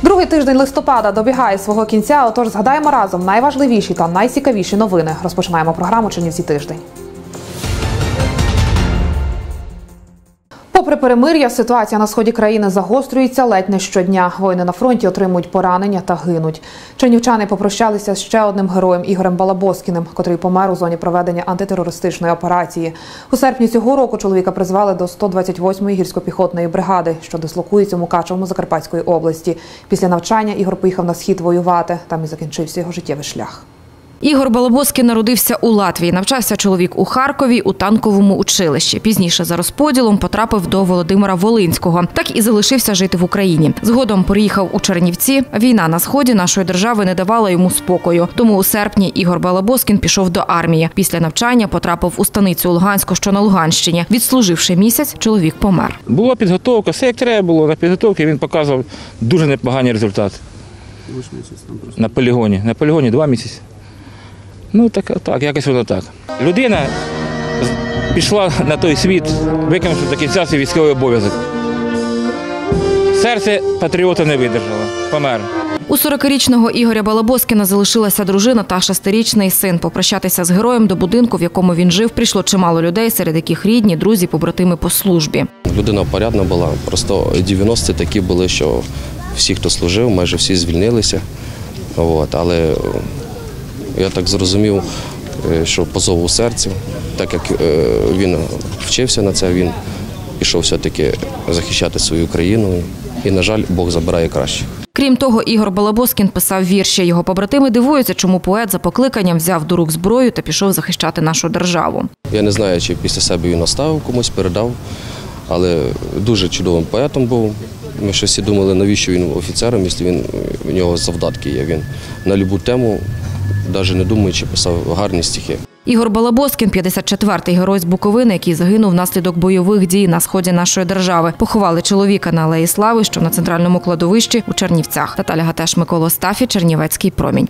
Другий тиждень листопада добігає свого кінця, отож згадаємо разом найважливіші та найцікавіші новини. Розпочинаємо програму «Чернівці тиждень». Попри перемир'я, ситуація на сході країни загострюється ледь не щодня. Воїни на фронті отримують поранення та гинуть. Чернівчани попрощалися з ще одним героєм Ігорем Балабоскіним, котрий помер у зоні проведення антитерористичної операції. У серпні цього року чоловіка призвали до 128-ї гірсько-піхотної бригади, що дислокується у Мукачевому Закарпатської області. Після навчання Ігор поїхав на схід воювати. Там і закінчився його життєвий шлях. Ігор Балабоскін народився у Латвії. Навчався чоловік у Харкові у танковому училищі. Пізніше за розподілом потрапив до Володимира Волинського. Так і залишився жити в Україні. Згодом переїхав у Чернівці. Війна на сході нашої держави не давала йому спокою. Тому у серпні Ігор Балабоскін пішов до армії. Після навчання потрапив у станицю Луганську, що на Луганщині. Відслуживши місяць, чоловік помер. Була підготовка, все як треба було. На підготовці він показував дуже непогані результати. На полігоні 2 місяці. Ну, так, якось воно так. Людина пішла на той світ, виконавши до кінця свій військовий обов'язок. Серце патріота не видержало, помер. У 40-річного Ігоря Балабоскіна залишилася дружина та 6-річний син. Попрощатися з героєм до будинку, в якому він жив, прийшло чимало людей, серед яких рідні, друзі, побратими по службі. Людина порядна була, просто 90-ті такі були, що всі, хто служив, майже всі звільнилися. Але я так зрозумів, що по зову серця, так як він вчився на це, він пішов все-таки захищати свою країну. І, на жаль, Бог забирає краще. Крім того, Ігор Балабоскін писав вірші. Його побратими дивуються, чому поет за покликанням взяв до рук зброю та пішов захищати нашу державу. Я не знаю, чи після себе він оставив комусь, передав, але дуже чудовим поетом був. Ми ще всі думали, навіщо він офіцером, якщо у нього завдатки є. Він на любу тему, навіть не думаючи, писав гарні стихи. Ігор Балабоскін – 54-й герой з Буковини, який загинув внаслідок бойових дій на сході нашої держави. Поховали чоловіка на Алеї Слави, що на центральному кладовищі у Чернівцях. Наталя Гатеш, Микола Стафі, Чернівецький промінь.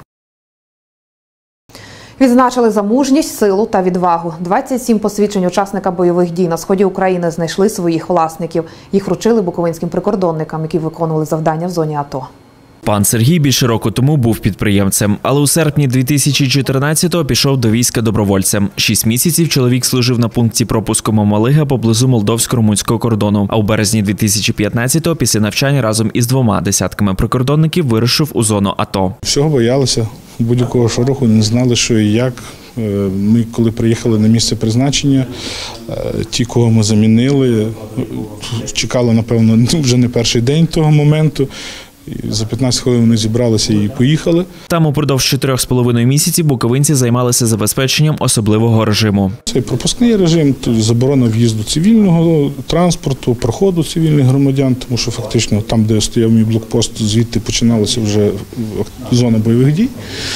Відзначили за мужність, силу та відвагу. 27 посвідчень учасника бойових дій на сході України знайшли своїх власників. Їх вручили буковинським прикордонникам, які виконували завдання в зоні АТО. Пан Сергій більше року тому був підприємцем, але у серпні 2014-го пішов до війська добровольцем. 6 місяців чоловік служив на пункті пропуску Мамалига поблизу молдовсько-румунського кордону. А у березні 2015-го після навчання разом із 2 десятками прикордонників вирушив у зону АТО. Всього боялися, будь-якого шороху, не знали, що і як. Ми, коли приїхали на місце призначення, ті, кого ми замінили, чекали, напевно, вже не перший день того моменту. За 15 хвилин вони зібралися і поїхали. Там упродовж 4,5 місяців буковинці займалися забезпеченням особливого режиму. Це пропускний режим, заборона в'їзду цивільного транспорту, проходу цивільних громадян, тому що фактично там, де стояв мій блокпост, звідти починалася вже зона бойових дій.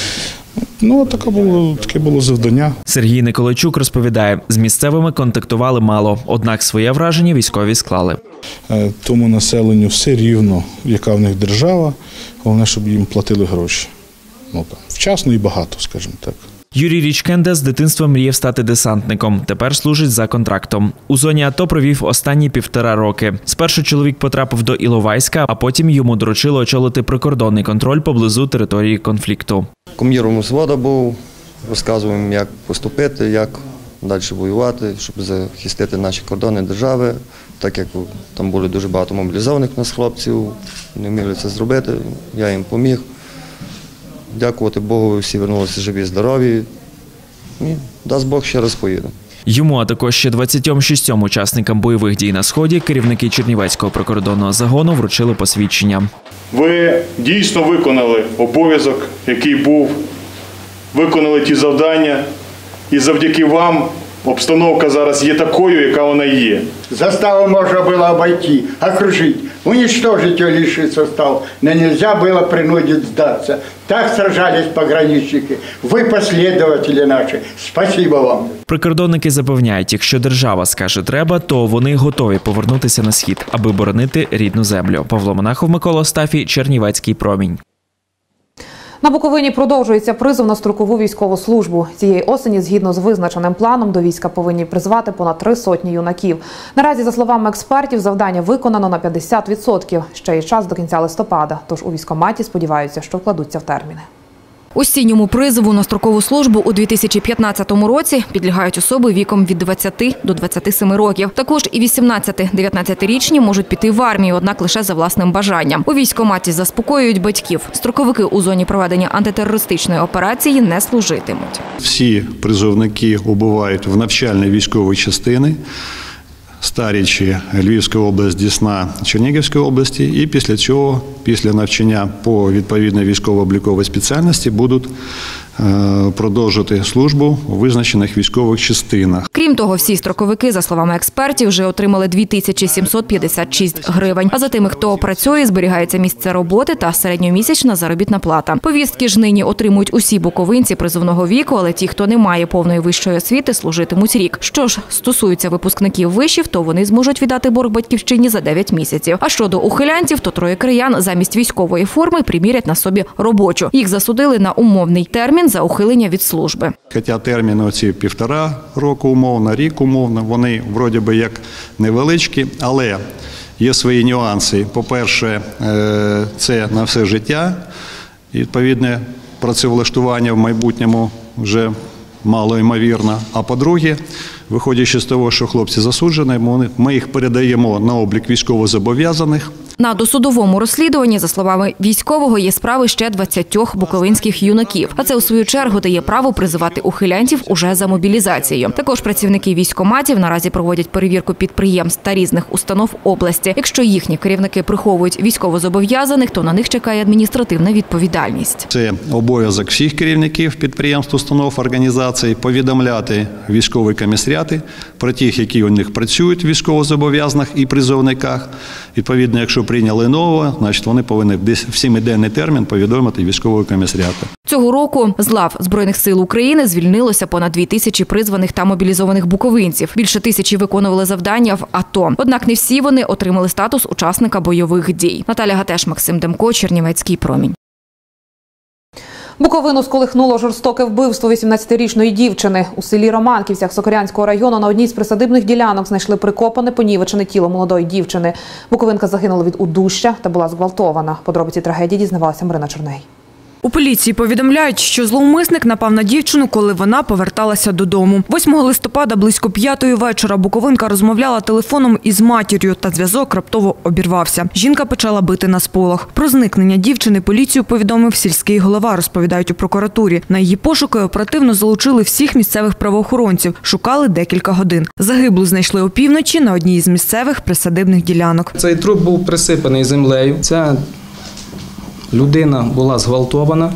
Ну, таке було завдання. Сергій Николайчук розповідає, з місцевими контактували мало, однак своє враження військові склали. Тому населенню все рівно, яка в них держава, головне, щоб їм платили гроші. Вчасно і багато, скажімо так. Юрій Річкенда з дитинства мріяв стати десантником. Тепер служить за контрактом. У зоні АТО провів останні 1,5 роки. Спершу чоловік потрапив до Іловайська, а потім йому доручили очолити прикордонний контроль поблизу території конфлікту. Командиром взводу був, розказував, як поступити, як далі воювати, щоб захистити наші кордони держави. Так як там було дуже багато мобілізованих у нас хлопців, не вміли це зробити, я їм поміг. Дякувати Богу, всі повернулися живі, здорові. І дасть Бог, ще раз поїду. Йому, а також ще 26 учасникам бойових дій на Сході, керівники Чернівецького прикордонного загону вручили посвідчення. Ви дійсно виконали обов'язок, який був, виконали ті завдання, і завдяки вам обстановка зараз є такою, яка вона є. Заставу можно было обойти, окружить, уничтожить ее лишний состав, но нельзя было принудить сдаться. Так сражались пограничники. Вы последователи наши. Спасибо вам. Прикордонники запевняють, якщо держава скаже треба, то вони готові повернутися на схід, аби боронити рідну землю. Павло Монахов, Микола Стафі, Чернівецький промінь. На Буковині продовжується призов на строкову військову службу. Цієї осені, згідно з визначеним планом, до війська повинні призвати понад 300 юнаків. Наразі, за словами експертів, завдання виконано на 50%. Ще є час до кінця листопада, тож у військкоматі сподіваються, що вкладуться в терміни. Осінньому призову на строкову службу у 2015 році підлягають особи віком від 20 до 27 років. Також і 18-19-річні можуть піти в армію, однак лише за власним бажанням. У військкоматі заспокоюють батьків. Строковики у зоні проведення антитерористичної операції не служитимуть. Всі призовники убувають в навчальні військові частини, Старічі, Львівська область, Дісна, Чернігівської області. І після цього, після навчання по відповідній військово-обліковій спеціальності, будуть продовжити службу у визначених військових частинах. Крім того, всі строковики, за словами експертів, вже отримали 2756 гривень. А за тими, хто працює, зберігається місце роботи та середньомісячна заробітна плата. Повістки ж нині отримують усі буковинці призовного віку, але ті, хто не має повної вищої освіти, служитимуть рік. Що ж стосується випускників вишів, то вони зможуть віддати борг батьківщині за 9 місяців. А щодо ухилянців, то 3 краян замість військової форми примірять на собі робочу. Їх засудили на умовний термін за ухилення від служби. Хоча терміни оці 1,5 року умовно, рік умовно, вони вроді би як невеличкі, але є свої нюанси. По-перше, це на все життя, і відповідне працевлаштування в майбутньому вже мало ймовірно. А по-друге, виходячи з того, що хлопці засуджені, ми їх передаємо на облік військовозобов'язаних. На досудовому розслідуванні, за словами військового, є справи ще 20 буковинських юнаків. А це, у свою чергу, дає право призивати ухилянтів уже за мобілізацією. Також працівники військкоматів наразі проводять перевірку підприємств та різних установ області. Якщо їхні керівники приховують військовозобов'язаних, то на них чекає адміністративна відповідальність. Це обов'язок всіх керівників підприємств, установ, організацій повідомляти військові комісаріати про тих, які у них працюють військовозобов'язаних і призовниках. Відповідно, якщо прийняли нового, значить вони повинні в 7-денний термін повідомити військового комісаріату. Цього року з лав Збройних сил України звільнилося понад 2000 призваних та мобілізованих буковинців. Більше 1000 виконували завдання в АТО. Однак не всі вони отримали статус учасника бойових дій. Наталя Гатеш, Максим Демко, Чернівецький промінь. Буковину сколихнуло жорстоке вбивство 18-річної дівчини. У селі Романківцях Сокирянського району на одній з присадибних ділянок знайшли прикопане, понівечене тіло молодої дівчини. Буковинка загинула від удушшя та була зґвалтована. Подробиці трагедії дізнавалася Марина Чорней. У поліції повідомляють, що зловмисник напав на дівчину, коли вона поверталася додому. 8 листопада близько 5-ї вечора буковинка розмовляла телефоном із матір'ю, та зв'язок раптово обірвався. Жінка почала бити на сполох. Про зникнення дівчини поліцію повідомив сільський голова, розповідають у прокуратурі. На її пошуки оперативно залучили всіх місцевих правоохоронців. Шукали декілька годин. Загиблу знайшли опівночі на одній із місцевих присадибних ділянок. Цей труп був присипаний землею. Ця людина була зґвалтована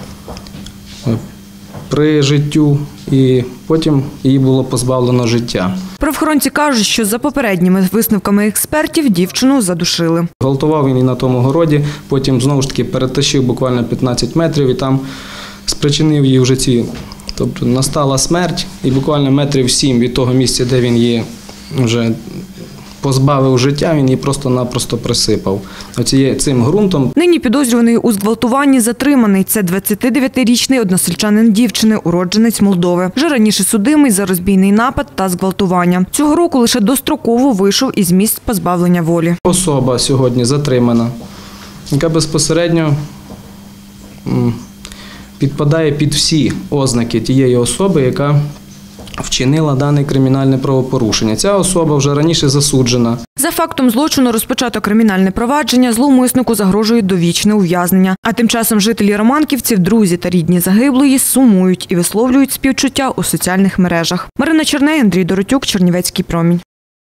при життю, і потім її було позбавлено життя. Правоохоронці кажуть, що за попередніми висновками експертів дівчину задушили. Зґвалтував він і на тому городі, потім знову ж таки перетащив буквально 15 метрів і там спричинив її в житті. Тобто настала смерть, і буквально метрів 7 від того місця, де він її вже позбавив життя, він її просто-напросто присипав цим ґрунтом. Нині підозрюваний у зґвалтуванні затриманий. Це 29-річний односельчанин дівчини, уродженець Молдови. Вже раніше судимий за розбійний напад та зґвалтування. Цього року лише достроково вийшов із місць позбавлення волі. Особа сьогодні затримана, яка безпосередньо підпадає під всі ознаки тієї особи, яка вчинила дане кримінальне правопорушення. Ця особа вже раніше засуджена. За фактом злочину розпочато кримінальне провадження, зловмиснику загрожує довічне ув'язнення. А тим часом жителі Романківців, друзі та рідні загиблої сумують і висловлюють співчуття у соціальних мережах. Марина Чорней, Андрій Доротюк, Чернівецький промінь.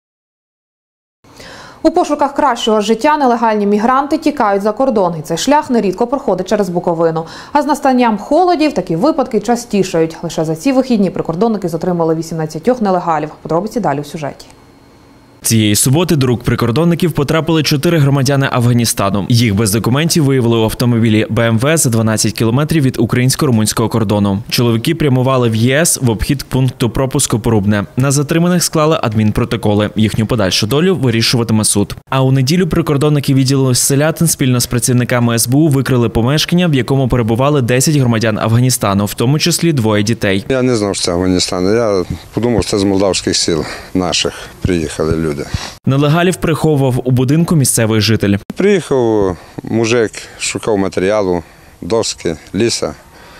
У пошуках кращого життя нелегальні мігранти тікають за кордон. І цей шлях нерідко проходить через Буковину. А з настанням холодів такі випадки частішають. Лише за ці вихідні прикордонники затримали 18 нелегалів. Подробиці далі у сюжеті. Цієї суботи до рук прикордонників потрапили 4 громадяни Афганістану. Їх без документів виявили у автомобілі БМВ за 12 кілометрів від українсько-румунського кордону. Чоловіки прямували в ЄС в обхід пункту пропуску Порубне. На затриманих склали адмінпротоколи. Їхню подальшу долю вирішуватиме суд. А у неділю прикордонники відділу Селятин спільно з працівниками СБУ викрили помешкання, в якому перебували 10 громадян Афганістану, в тому числі 2 дітей. Я не знав, що це Афганістан. Я подумав, що це з молдавських сіл наших приїхали люди. Нелегалів приховував у будинку місцевий житель. Приїхав мужик, шукав матеріалу, доски, ліса.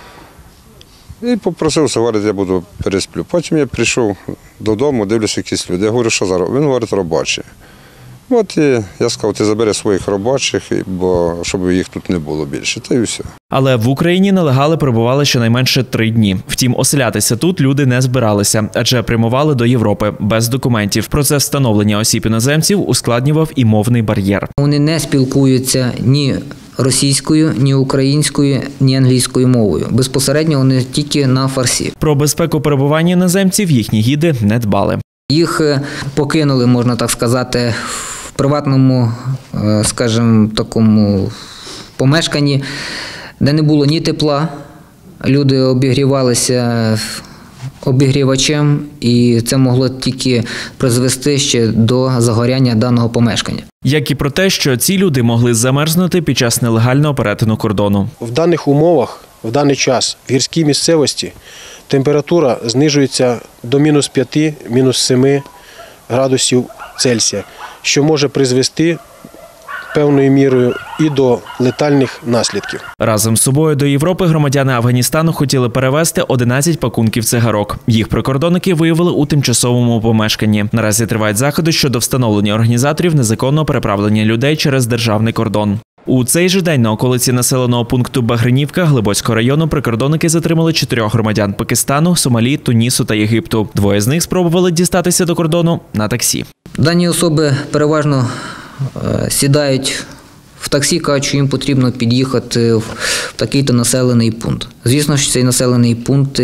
І попросився, говорить, я буду пересплю. Потім я прийшов додому, дивлюся якісь люди. Я говорю, що за робочі? Він говорить, робочі. От і я сказав, ти забери своїх робочих, бо щоб їх тут не було більше. Та й все. Але в Україні нелегали перебували щонайменше 3 дні. Втім, оселятися тут люди не збиралися, адже прямували до Європи без документів. Процес встановлення осіб іноземців ускладнював і мовний бар'єр. Вони не спілкуються ні російською, ні українською, ні англійською мовою. Безпосередньо вони тільки на фарсі. Про безпеку перебування іноземців їхні гіди не дбали. Їх покинули, можна так сказати, в приватному, скажімо, такому помешканні, де не було ні тепла. Люди обігрівалися обігрівачем, і це могло тільки призвести ще до загоряння даного помешкання. Як і про те, що ці люди могли замерзнути під час нелегального перетину кордону. В даних умовах, в даний час, в гірській місцевості температура знижується до -5, -7 градусів Цельсія, що може призвести певною мірою і до летальних наслідків. Разом з собою до Європи громадяни Афганістану хотіли перевезти 11 пакунків цигарок. Їх прикордонники виявили у тимчасовому помешканні. Наразі тривають заходи щодо встановлення організаторів незаконного переправлення людей через державний кордон. У цей же день на околиці населеного пункту Багринівка Глибоцького району прикордонники затримали 4 громадян Пакистану, Сомалі, Тунісу та Єгипту. 2 з них спробували дістатися до кордону на таксі. Дані особи переважно сідають в таксі, кажуть, що їм потрібно під'їхати в такий-то населений пункт. Звісно, що цей населений пункт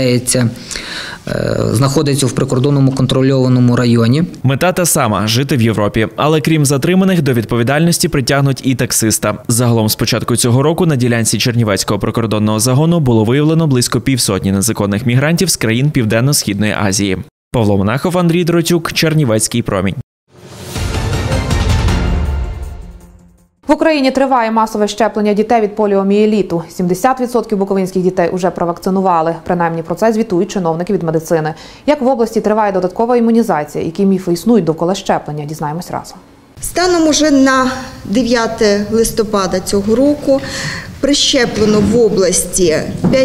знаходиться в прикордонному контрольованому районі. Мета та сама – жити в Європі. Але крім затриманих, до відповідальності притягнуть і таксиста. Загалом з початку цього року на ділянці Чернівецького прикордонного загону було виявлено близько 50 незаконних мігрантів з країн Південно-Східної Азії. Павло Монахов, Андрій Дротюк, Чернівецький промінь. В Україні триває масове щеплення дітей від поліомієліту. 70% буковинських дітей уже провакцинували. Принаймні про це звітують чиновники від медицини. Як в області триває додаткова імунізація, які міфи існують довкола щеплення, дізнаємось разом. Станом уже на 9 листопада цього року прищеплено в області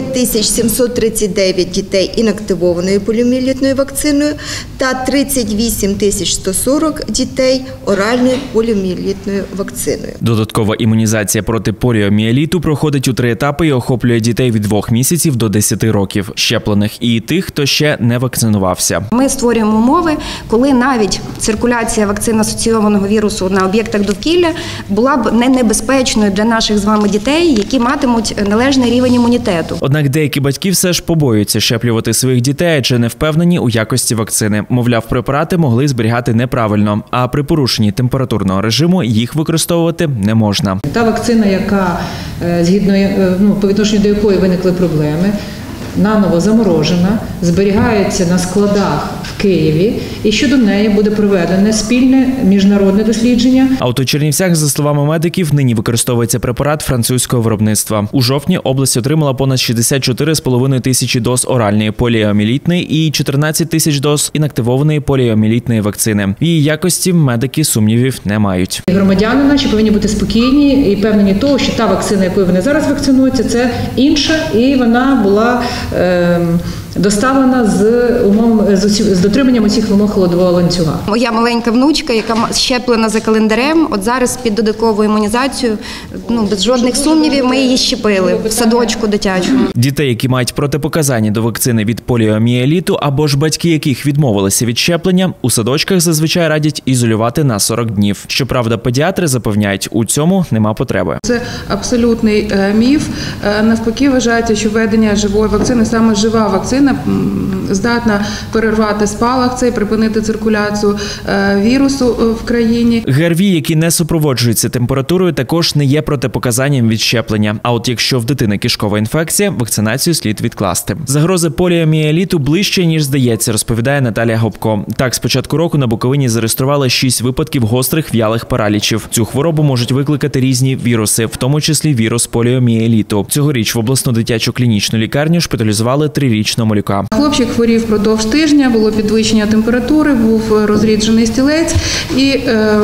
5739 дітей інактивованою поліомієлітною вакциною та 38 140 дітей оральною поліомієлітною вакциною. Додаткова імунізація проти поліомієліту проходить у 3 етапи і охоплює дітей від 2 місяців до 10 років, щеплених і тих, хто ще не вакцинувався. Ми створюємо умови, коли навіть циркуляція вакцин-асоційованого вірусу на об'єктах довкілля була б не небезпечною для наших з вами дітей, які матимуть належний рівень імунітету. Однак деякі батьки все ж побоюються щеплювати своїх дітей, адже не впевнені у якості вакцини. Мовляв, препарати могли зберігати неправильно, а при порушенні температурного режиму їх використовувати не можна. Та вакцина, яка по відношенню до якої виникли проблеми, наново заморожена, зберігається на складах в Києві, і щодо неї буде проведене спільне міжнародне дослідження. А от у Чернівцях, за словами медиків, нині використовується препарат французького виробництва. У жовтні область отримала понад 64,5 тисячі доз оральної поліомієлітної і 14 тисяч доз інактивованої поліомієлітної вакцини. В її якості медики сумнівів не мають. Громадяни наші повинні бути спокійні і певні того, що та вакцина, якою вони зараз вакцинуються, це інша, і вона була доставлена з дотриманням усіх вимог холодового ланцюга. Моя маленька внучка, яка щеплена за календарем, от зараз під додаткову імунізацію, без жодних сумнівів, ми її щепили в садочку дитячому. Дітей, які мають протипоказання до вакцини від поліомієліту, або ж батьки, яких відмовилися від щеплення, у садочках зазвичай радять ізолювати на 40 днів. Щоправда, педіатри запевняють, у цьому нема потреби. Це абсолютний міф. Навпаки, вважається, що введення живої вакцини, саме жива вакцина, здатна перервати спалах цей, припинити циркуляцію вірусу в країні. ГРВІ, які не супроводжуються температурою, також не є протипоказанням від щеплення. А от якщо в дитини кишкова інфекція, вакцинацію слід відкласти. Загрози поліомієліту ближче, ніж здається, розповідає Наталія Гопко. Так, з початку року на Буковині зареєстрували 6 випадків гострих в'ялих паралічів. Цю хворобу можуть викликати різні віруси, в тому числі вірус поліомієліту. Цьогоріч в обласну дитячу клінічну лікарню шпиталізували 3-річного малюка. Хлопчик хворів впродовж тижня, було підвищення температури, був розріджений стілець, і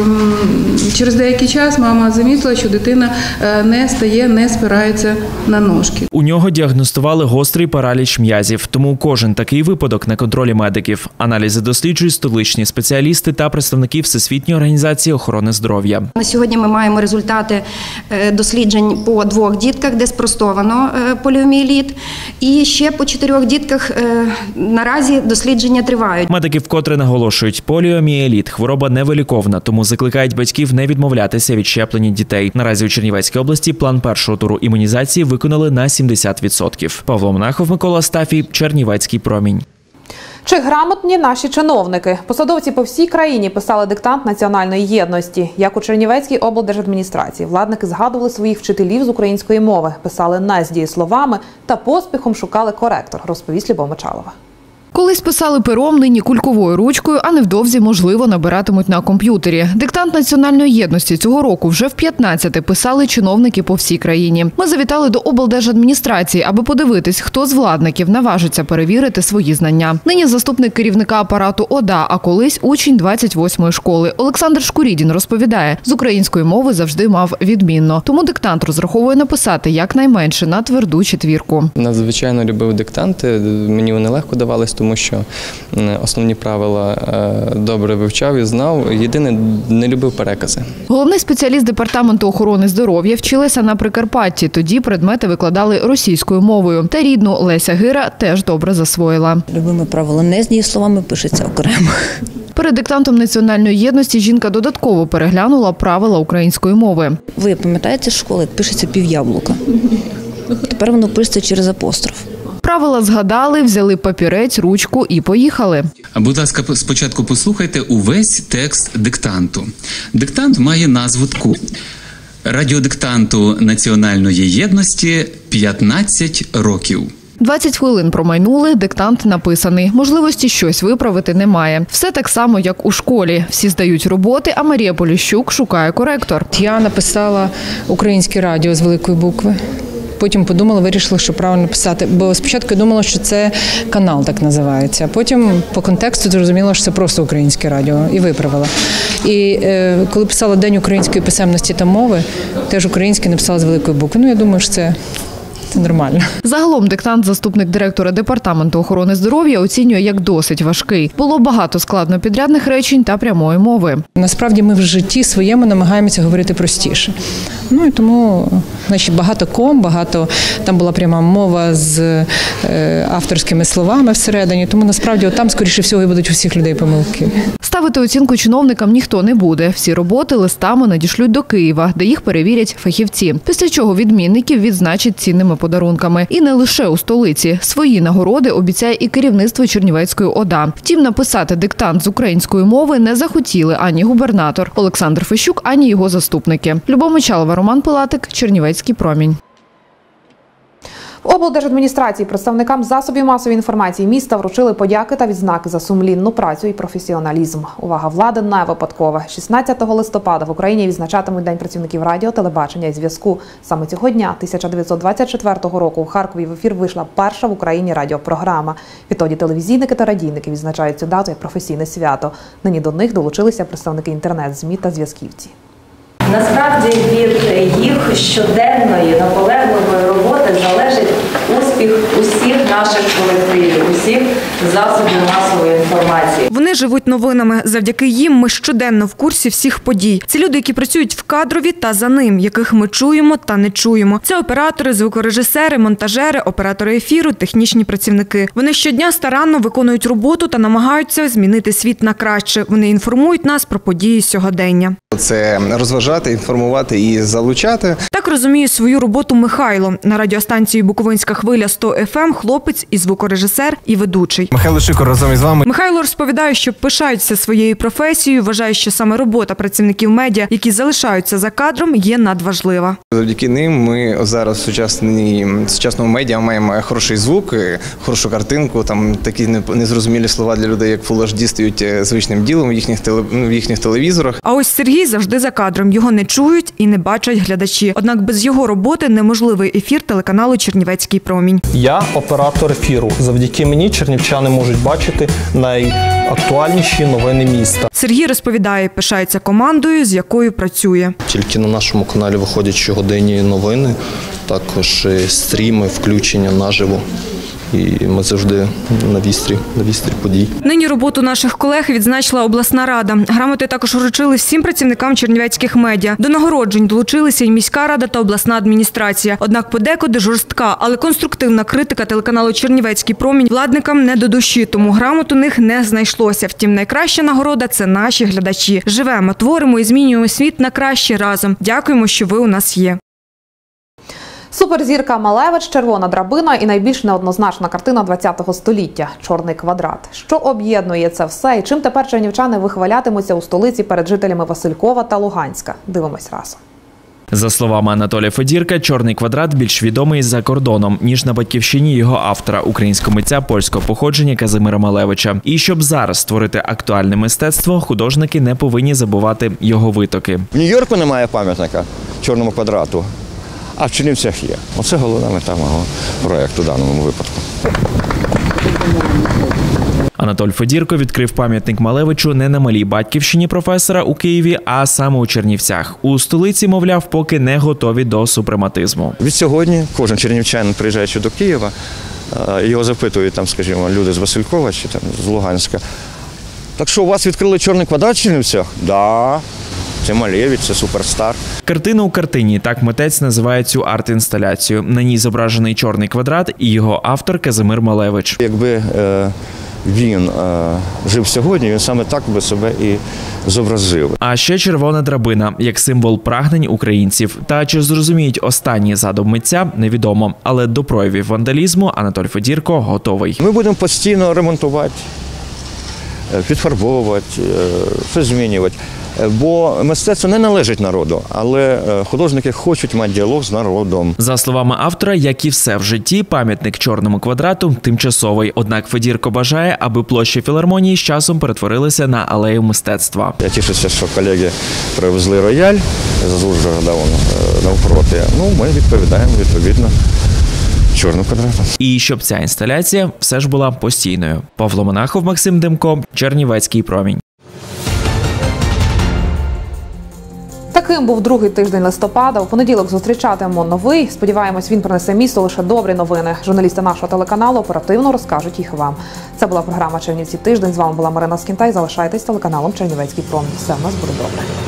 через деякий час мама замітила, що дитина не стає, не спирається на ножки. У нього діагностували гострий параліч м'язів, тому кожен такий випадок на контролі медиків. Аналізи досліджують столичні спеціалісти та представники Всесвітньої організації охорони здоров'я. На сьогодні ми маємо результати досліджень по 2 дітках, де спростовано поліомієліт, і ще по 4 дітках наразі дослідження тривають. Медики вкотре наголошують, поліомієліт – хвороба невиліковна, тому закликають батьків не відмовлятися від щеплення дітей. Наразі у Чернівецькій області план першого туру імунізації виконали на 70%. Павло Монахов, Микола Стафій, Чернівецький промінь. Чи грамотні наші чиновники? Посадовці по всій країні писали диктант національної єдності. Як у Чернівецькій облдержадміністрації, владники згадували своїх вчителів з української мови, писали не з дієсловами та поспіхом шукали коректор, розповість Любов Мочалова. Колись писали пером, нині кульковою ручкою, а невдовзі, можливо, набиратимуть на комп'ютері. Диктант національної єдності цього року вже в 15-те писали чиновники по всій країні. Ми завітали до облдержадміністрації, аби подивитись, хто з владників наважиться перевірити свої знання. Нині заступник керівника апарату ОДА, а колись учень 28-ї школи. Олександр Шкурідін розповідає, з української мови завжди мав відмінно. Тому диктант розраховує написати якнайменше на тверду 4. Надзвичайно любив диктанти, мені вони легко давались, тому що основні правила добре вивчав і знав. Єдине, не любив перекази. Головний спеціаліст департаменту охорони здоров'я вчилася на Прикарпатті. Тоді предмети викладали російською мовою. Та рідну Леся Гира теж добре засвоїла. Любими правила не з дієсловами, пишеться окремо. Перед диктантом національної єдності жінка додатково переглянула правила української мови. Ви пам'ятаєте з школи, як пишеться пів'яблука? Тепер воно пишеться через апостроф. Правила згадали, взяли папірець, ручку і поїхали. Будь ласка, спочатку послухайте увесь текст диктанту. Диктант має назву таку. Радіодиктанту національної єдності 15 років. 20 хвилин промайнули, диктант написаний. Можливості щось виправити немає. Все так само, як у школі. Всі здають роботи, а Марія Поліщук шукає коректор. Я написала «Українське радіо» з великої букви. Потім подумала, вирішила, що правильно писати. Бо спочатку я думала, що це канал так називається. А потім по контексту зрозуміла, що це просто українське радіо. І виправила. І коли писала День української писемності та мови, теж українське написала з великої букви. Ну, я думаю, що це нормально. Загалом диктант заступник директора департаменту охорони здоров'я оцінює як досить важкий. Було багато складнопідрядних речень та прямої мови. Насправді ми в житті своєму намагаємося говорити простіше. Ну і тому, значить, багато там була пряма мова з авторськими словами всередині, тому насправді там, скоріше всього, і будуть у всіх людей помилки. Ставити оцінку чиновникам ніхто не буде. Всі роботи листами надішлють до Києва, де їх перевірять фахівці. Після чого відмінників відзначать цінними подарунками. І не лише у столиці. Свої нагороди обіцяє і керівництво Чернівецької ОДА. Втім, написати диктант з української мови не захотіли ані губернатор Олександр Фещук, ані його заступники. Любов Мочалова, Роман Пилатик, Чернівецький промінь. В облдержадміністрації представникам засобів масової інформації міста вручили подяки та відзнаки за сумлінну працю і професіоналізм. Увага влади не випадкова. 16 листопада в Україні відзначатимуть День працівників радіо, телебачення і зв'язку. Саме цього дня, 1924 року, у Харкові в ефір вийшла перша в Україні радіопрограма. Відтоді телевізійники та радійники відзначають цю дату як професійне свято. Нині до них долучилися представники інтернет-ЗМІ та зв'язківці. Насправді від їх щоденної наполегливої роботи залежить успіх усіх наших колективів, усіх засобів масової інформації. Вони живуть новинами. Завдяки їм ми щоденно в курсі всіх подій. Це люди, які працюють в кадрові та за ним, яких ми чуємо та не чуємо. Це оператори, звукорежисери, монтажери, оператори ефіру, технічні працівники. Вони щодня старанно виконують роботу та намагаються змінити світ на краще. Вони інформують нас про події сьогодення. Це розважати, інформувати і залучати. Так розуміє свою роботу Михайло. На радіостанції «Буковинська хвиля» 100 FM хлопець і звукорежисер, і ведучий. Михайло Шикор разом із вами. Михайло розповідає, що пишається своєю професією, вважає, що саме робота працівників медіа, які залишаються за кадром, є надважлива. Завдяки ним ми зараз в сучасному медіа маємо хороший звук, хорошу картинку, там такі незрозумілі слова для людей, як Full HD, стають звичним ділом в їхніх телевізорах. А ось Сергій завжди за кадром. Його не чують і не бачать глядачі. Однак без його роботи неможливий ефір телеканалу «Чернівецький промінь». Я оператор ефіру. Завдяки мені чернівчани можуть бачити найактуальніші новини міста. Сергій розповідає, пишається командою, з якою працює. Тільки на нашому каналі виходять щогодинні новини, також стріми, включення наживо. І ми завжди на вістрі подій. Нині роботу наших колег відзначила обласна рада. Грамоти також вручили всім працівникам чернівецьких медіа. До нагороджень долучилися і міська рада та обласна адміністрація. Однак подекуди жорстка, але конструктивна критика телеканалу «Чернівецький промінь» владникам не до душі, тому грамот у них не знайшлося. Втім, найкраща нагорода – це наші глядачі. Живемо, творимо і змінюємо світ на краще разом. Дякуємо, що ви у нас є. Суперзірка Малевич, червона драбина і найбільш неоднозначна картина ХХ століття – «Чорний квадрат». Що об'єднує це все і чим тепер чернівчани вихвалятимуться у столиці перед жителями Василькова та Луганська? Дивимось разом. За словами Анатолія Федірка, «Чорний квадрат» більш відомий за кордоном, ніж на батьківщині його автора, українського митця польського походження Казимира Малевича. І щоб зараз створити актуальне мистецтво, художники не повинні забувати його витоки. В Нью-Йорку немає пам'ятника «Чорному квадрату», а в Чернівцях є. Оце головна мета мого проєкту в даному випадку. Анатолій Федірко відкрив пам'ятник Малевичу не на малій батьківщині професора у Києві, а саме у Чернівцях. У столиці, мовляв, поки не готові до супрематизму. Від сьогодні кожен чернівчанин, приїжджаючи до Києва, його запитують, там, скажімо, люди з Василькова чи там, з Луганська. Так що, у вас відкрили «Чорний квадрат в Чернівцях? Да. Це Малевич, це суперстар. Картина у картині – так митець називає цю арт-інсталяцію. На ній зображений чорний квадрат і його автор Казимир Малевич. Якби він жив сьогодні, він саме так би себе і зобразив. А ще червона драбина, як символ прагнень українців. Та чи зрозуміють останній задум митця, невідомо. Але до проявів вандалізму Анатолій Федірко готовий. Ми будемо постійно ремонтувати, підфарбовувати, все змінювати. Бо мистецтво не належить народу, але художники хочуть мати діалог з народом. За словами автора, як і все в житті, пам'ятник «Чорному квадрату» тимчасовий. Однак Федірко бажає, аби площі філармонії з часом перетворилися на алею мистецтва. Я тішуся, що колеги привезли рояль з Ужгорода навпроти. Ну, ми відповідаємо відповідно «Чорному квадрату». І щоб ця інсталяція все ж була постійною. Павло Монахов, Максим Демко, «Чернівецький промінь». Таким був другий тиждень листопада. У понеділок зустрічатимемо новий. Сподіваємось, він принесе місту лише добрі новини. Журналісти нашого телеканалу оперативно розкажуть їх вам. Це була програма «Чернівці тиждень». З вами була Марина Скінтай. Залишайтесь телеканалом «Чернівецький промінь». Все в нас буде добре.